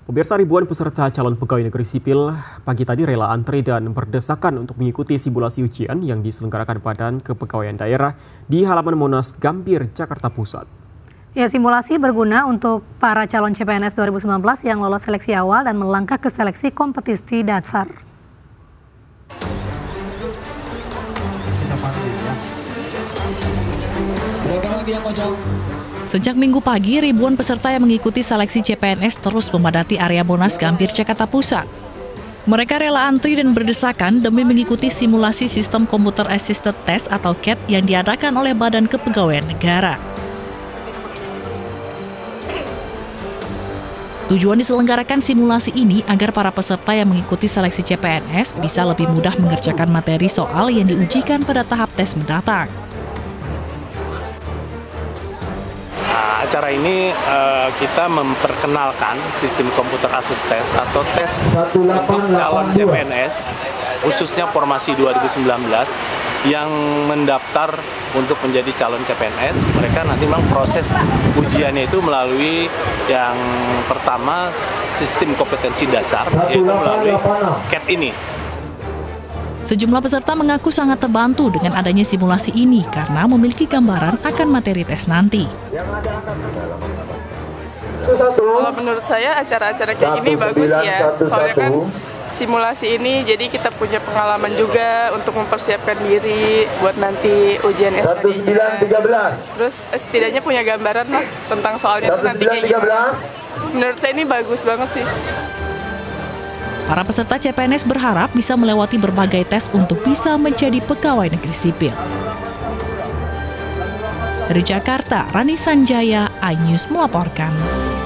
Pemirsa, ribuan peserta calon pegawai negeri sipil pagi tadi rela antre dan berdesakan untuk mengikuti simulasi ujian yang diselenggarakan Badan Kepegawaian Daerah di halaman Monas Gambir, Jakarta Pusat. Ya, simulasi berguna untuk para calon CPNS 2019 yang lolos seleksi awal dan melangkah ke seleksi kompetisi dasar. Sejak Minggu pagi, ribuan peserta yang mengikuti seleksi CPNS terus memadati area Monas Gambir, Jakarta Pusat. Mereka rela antri dan berdesakan demi mengikuti simulasi sistem Computer Assisted Test atau CAT yang diadakan oleh Badan Kepegawaian Negara. Tujuan diselenggarakan simulasi ini agar para peserta yang mengikuti seleksi CPNS bisa lebih mudah mengerjakan materi soal yang diujikan pada tahap tes mendatang. Acara ini kita memperkenalkan sistem komputer assisted test atau tes untuk calon CPNS, khususnya formasi 2019 yang mendaftar untuk menjadi calon CPNS. Mereka nanti memang proses ujiannya itu melalui yang pertama sistem kompetensi dasar, yaitu melalui CAT ini. Sejumlah peserta mengaku sangat terbantu dengan adanya simulasi ini karena memiliki gambaran akan materi tes nanti. Kalau menurut saya acara-acara kayak gini bagus ya, soalnya kan simulasi ini jadi kita punya pengalaman juga untuk mempersiapkan diri buat nanti ujian SNM-nya. Terus setidaknya punya gambaran lah tentang soalnya itu nanti kayak gimana. Menurut saya ini bagus banget sih. Para peserta CPNS berharap bisa melewati berbagai tes untuk bisa menjadi pegawai negeri sipil. Dari Jakarta, Rani Sanjaya, iNews melaporkan.